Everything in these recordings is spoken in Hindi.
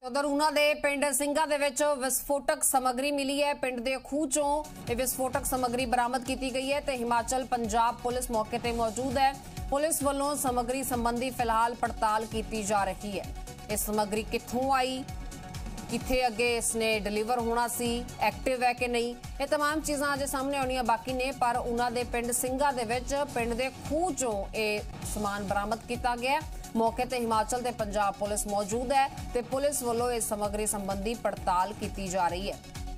ਉਧਰ ਉਹਨਾਂ ਦੇ ਪਿੰਡ ਸਿੰਘਾ ਦੇ ਵਿੱਚ ਵਿਸਫੋਟਕ ਸਮੱਗਰੀ ਮਿਲੀ ਹੈ। ਪਿੰਡ ਦੇ ਖੂਹ ਚੋਂ ਇਹ ਵਿਸਫੋਟਕ ਸਮੱਗਰੀ ਬਰਾਮਦ ਕੀਤੀ ਗਈ ਹੈ ਤੇ ਹਿਮਾਚਲ ਪੰਜਾਬ ਪੁਲਿਸ ਮੌਕੇ ਤੇ ਮੌਜੂਦ ਹੈ। ਪੁਲਿਸ ਵੱਲੋਂ ਸਮੱਗਰੀ ਸੰਬੰਧੀ ਫਿਲਹਾਲ ਪੜਤਾਲ ਕੀਤੀ ਜਾ ਰਹੀ ਹੈ। ਇਹ ਸਮੱਗਰੀ ਕਿੱਥੋਂ ਆਈ, किथे अगे इसने डिलीवर होना सी, एक्टिव है कि नहीं, ये तमाम चीज़ां अजे सामने आउणियां बाकी ने। पर उन्हां दे पिंड ਸਿੰਘਾ दे विच पिंड दे खूह चों ये समान बरामद किया गया। मौके ते हिमाचल ते पंजाब पुलिस मौजूद है ते पुलिस वालों इस समग्री संबंधी पड़ताल की जा रही है।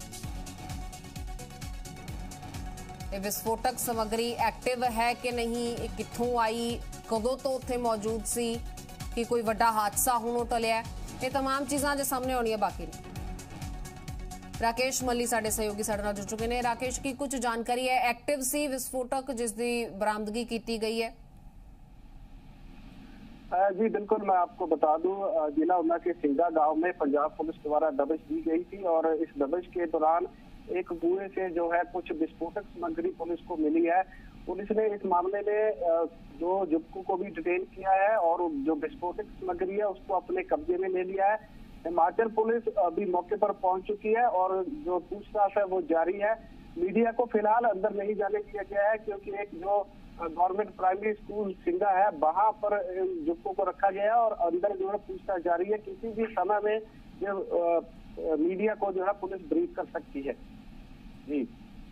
ये विस्फोटक समग्री एक्टिव है कि नहीं, कित्थों आई, कदों तो उत्थे मौजूद सी, कि कोई वड्डा हादसा होणों टलिया, ये तमाम चीज़ां अजे सामने आउणियां बाकी ने। राकेश मल्ली साडे सहयोगी साडे नाल जुड़ चुके हैं। राकेश की कुछ जानकारी है, एक्टिव सी विस्फोटक जिसकी बरामदगी की गई है? जी बिल्कुल, मैं आपको बता दूं, जिला ऊना के सिंगा गांव में पंजाब पुलिस द्वारा दबिश दी गई थी और इस दबिश के दौरान एक कुएं से जो है कुछ विस्फोटक सामग्री पुलिस को मिली है। पुलिस ने इस मामले में जो जुब्को को भी डिटेन किया है और जो विस्फोटक सामग्री है उसको अपने कब्जे में ले लिया है। हिमाचल पुलिस अभी मौके पर पहुंच चुकी है और जो पूछताछ है वो जारी है। मीडिया को फिलहाल अंदर नहीं जाने दिया गया है क्योंकि एक जो गवर्नमेंट प्राइमरी स्कूल सिंगा है वहां पर जुब्को को रखा गया है और अंदर जो है पूछताछ जारी है। किसी भी समय में जो मीडिया को जो है पुलिस ब्रीफ कर सकती है। जी,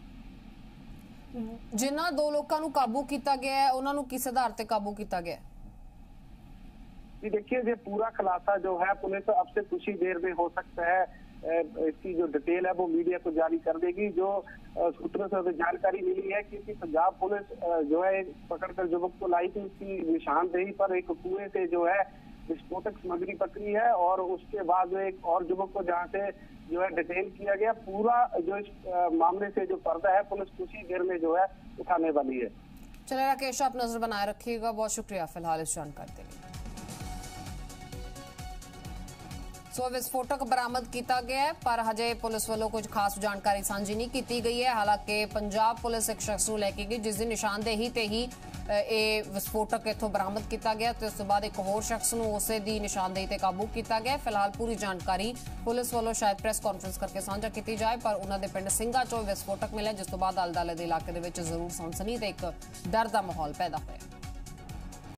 जिन्हां दो लोगों को काबू किया गया है उन्होंने किस आधार पर काबू किया गया? जी देखिए, ये पूरा खुलासा जो है पुलिस अब से कुछ ही देर में हो सकता है, इसकी जो डिटेल है वो मीडिया को जारी कर देगी। जो सूत्रों से हमें जानकारी मिली है कि पंजाब पुलिस जो है पकड़कर युवक को लाई थी, उसकी निशानदेही पर एक कुएं से जो है विस्फोटक सामग्री पकड़ी है और उसके बाद एक और युवक को जहां से जो है डिटेन किया गया। पूरा जो इस मामले से जो पर्दा है पुलिस कुछ ही देर में जो है उठाने वाली है। चलिए राकेश, आप नजर बनाए रखिएगा, बहुत शुक्रिया फिलहाल इस जानकारी के लिए। सो विस्फोटक बरामद किया गया है पर हजे पुलिस वालों कुछ खास जानकारी साझी नहीं की गई है। हालांकि पंजाब पुलिस एक शख्स को लैके गई जिसकी निशानदेही ते ही ये विस्फोटक इत्थों बरामद किया गया तो उस बाद एक होर शख्स को उसे दी निशानदेही ते काबू किया गया। फिलहाल पूरी जानकारी पुलिस वालों शायद प्रेस कॉन्फ्रेंस करके साझा की जाए, पर उन्होंने पिंड ਸਿੰਘਾ चो विस्फोटक मिले जिस तो बाद आले दुआले के इलाके दे विच जरूर सनसनी ते एक डर का माहौल पैदा होया।